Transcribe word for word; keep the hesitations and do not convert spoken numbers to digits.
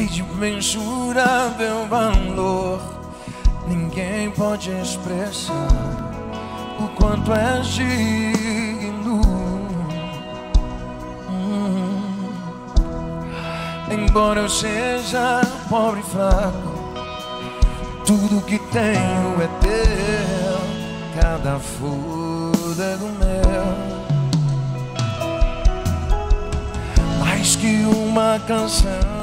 e de mensurável valor. Ninguém pode expressar o quanto és digno. hum. Embora eu seja pobre e fraco, tudo que tenho é teu, cada fôlego meu. Mais que uma canção